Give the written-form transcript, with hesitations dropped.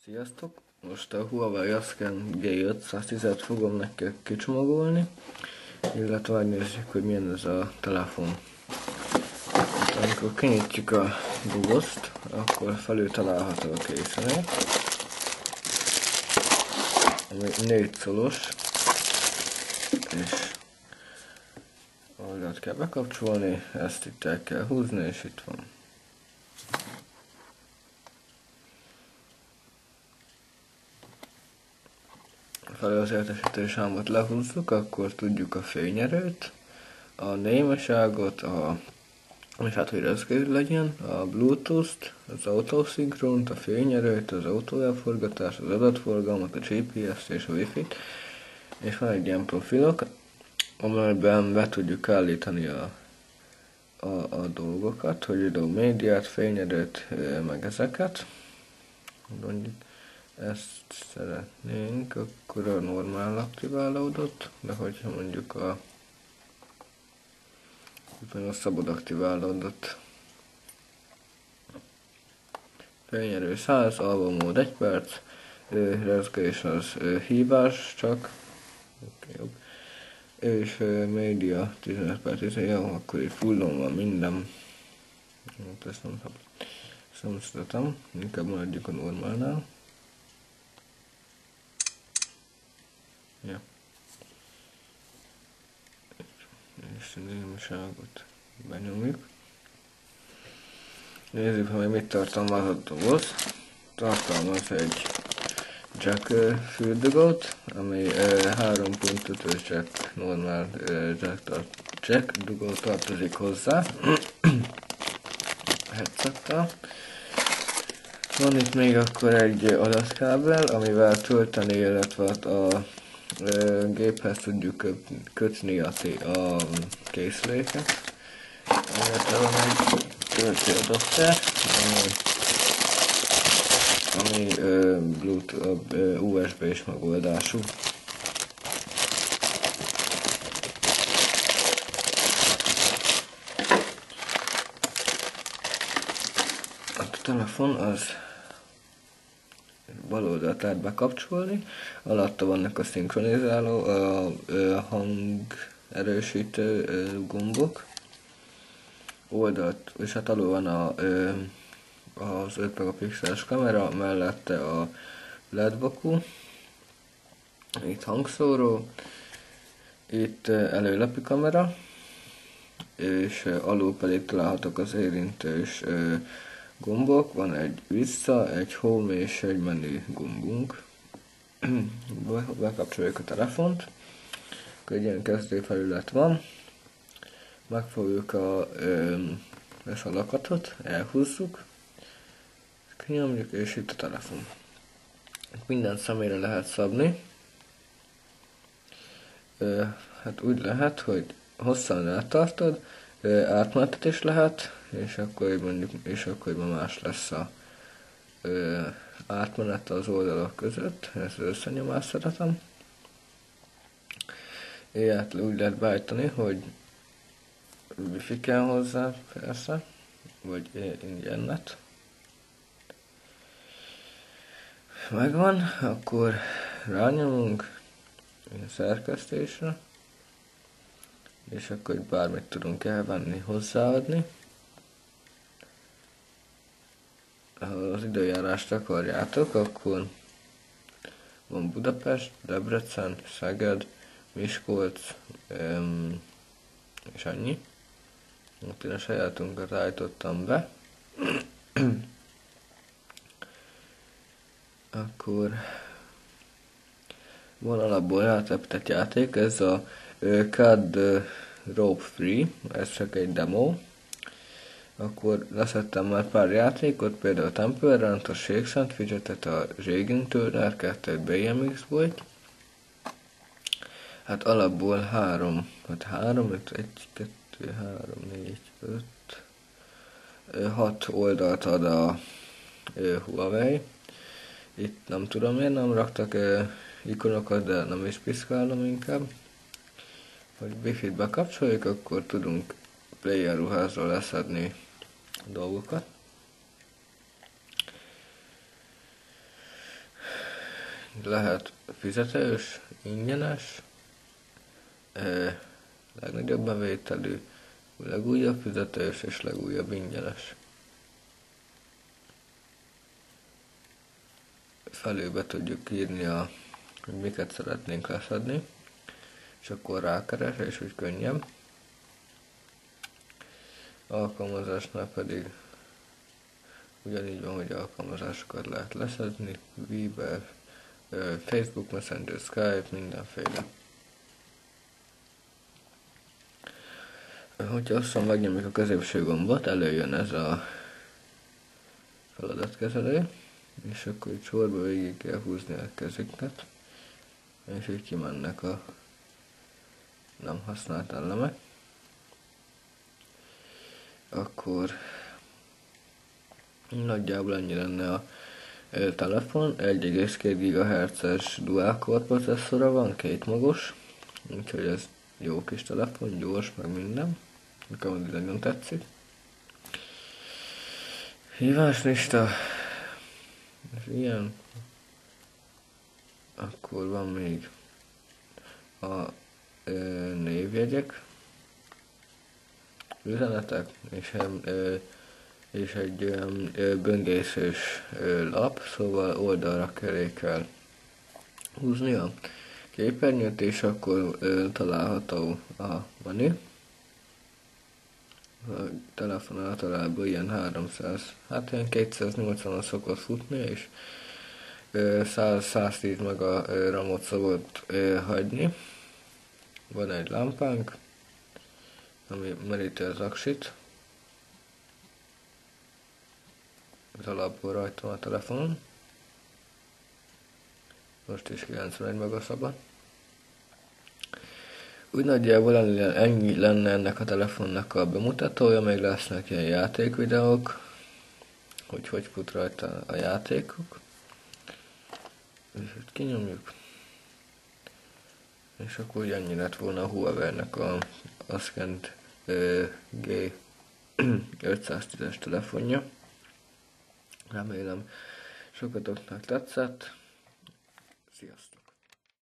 Sziasztok! Most a Huawei Asken G510-et fogom nektek kicsomagolni, illetve megnézzük, hogy milyen ez a telefon. Amikor kinyitjuk a dobozt, akkor felül található a készülék, ami 4 szolos, és oldalt kell bekapcsolni, ezt itt el kell húzni, és itt van. Felül az értesítő sámot lehúzzuk, akkor tudjuk a fényerőt, a némaságot, és hát hogy rezgő legyen, a Bluetooth-t, az autoszinkront, a fényerőt, az autóelforgatást, az adatforgalmat, a GPS-t és a Wi-Fi-t, és van egy ilyen profilok, amelyben be tudjuk állítani a dolgokat, hogy a médiát, fényerőt, meg ezeket. Mondjuk ezt szeretnénk, akkor a normál aktiválódott, de hogyha mondjuk a szabad aktiválódott. Fényerő 100, alvamód 1 perc, rezgés az hívás csak, okay, és média 15 perc, jó, akkor itt fullon van minden. Ezt nem szeretem, inkább maradjuk a normálnál. Ja. És a némaságot benyomjuk. Nézzük, hogy mit tartalmaz a doboz. Tartalmaz egy jack fürdugót, ami 3.5-ös jack, normál jack dugó tartozik hozzá. Headsettel. Van itt még akkor egy adatkábel, amivel tölteni, illetve a géphez tudjuk kötni a készüléket. Illetve van egy töltőadapter, ami Bluetooth, USB-s megoldású. A telefon az bal oldalt lehet bekapcsolni, alatta vannak a szinkronizáló, a hang erősítő gombok, oldalt, és hát alul van az 5 megapixeles kamera, mellette a LED vaku, itt hangszóró, itt előlapi kamera, és alul pedig találhatók az érintős gombok, van egy vissza, egy home és egy menü gombunk. Bekapcsoljuk a telefont, akkor egy ilyen kezdőfelület van, megfogjuk ezt a lakatot, elhúzzuk, kinyomjuk, és itt a telefon. Minden személyre lehet szabni. Hát úgy lehet, hogy hosszan eltartod, átmenetet is lehet, és akkor más lesz a átmenet az oldalak között, ezt az összenyomást szeretem. Ilyet úgy lehet beállítani, hogy Wi-Fi kell hozzá, persze, vagy ingyennet. Megvan, akkor rányomunk a szerkesztésre, és akkor bármit tudunk elvenni, hozzáadni. Ha az időjárást akarjátok, akkor van Budapest, Debrecen, Szeged, Miskolc, és annyi. Ott én a sajátunkat állítottam be. Akkor van alapból rátepített játék, ez a CAD Rope Free, ez csak egy demo. Akkor leszettem már pár játékot, például a Temple Run-t, a Shakespeare Fidgetet, a Raging Turner 2-t, BMX Boy-t. Hát alapból 3, 1, 2, 3, 4, 5, 6 oldalt ad a Huawei. Itt nem tudom miért nem raktak ikonokat, de nem is piszkálom inkább. Hogy Wi-Fi-t bekapcsoljuk, akkor tudunk player ruházról leszedni dolgokat. lehet fizetős, ingyenes, legnagyobb bevételű, legújabb fizetős és legújabb ingyenes. Felülbe tudjuk írni, hogy miket szeretnénk leszedni, és akkor rákeres, és úgy könnyebb. Alkalmazásnál pedig ugyanígy van, hogy alkalmazásokat lehet leszedni, Viber, Facebook Messenger, Skype, mindenféle. Hogyha aztán megnyomjuk a középső gombot, előjön ez a feladatkezelő, és akkor itt sorba végig kell húzni a kezüket, és így kimennek a nem használt elemek. Akkor nagyjából ennyi lenne a telefon. 1,2 GHz-es dual-core processzora van, 2 magos, úgyhogy ez jó kis telefon, gyors, meg minden. Nekem nagyon tetszik. Híváslista, és ilyen. Akkor van még a névjegyek, üzenetek, és egy olyan böngészős lap, szóval oldalra kell húzni a képernyőt, és akkor található a menü. A telefon általában ilyen 280-on szokott futni, és 100-110 meg a RAM-ot szokott hagyni. Van egy lámpánk, ami meríti az aksit. Az alapból rajta a telefonon. Most is 91 meg a szabad. Úgy nagyjából ennyi lenne ennek a telefonnak a bemutatója, még lesznek ilyen játékvideók, hogy fut rajta a játékok. És itt kinyomjuk. És akkor úgy ennyi lett volna a Huawei-nek a Ascend G510-es telefonja. Remélem sokatoknak tetszett. Sziasztok!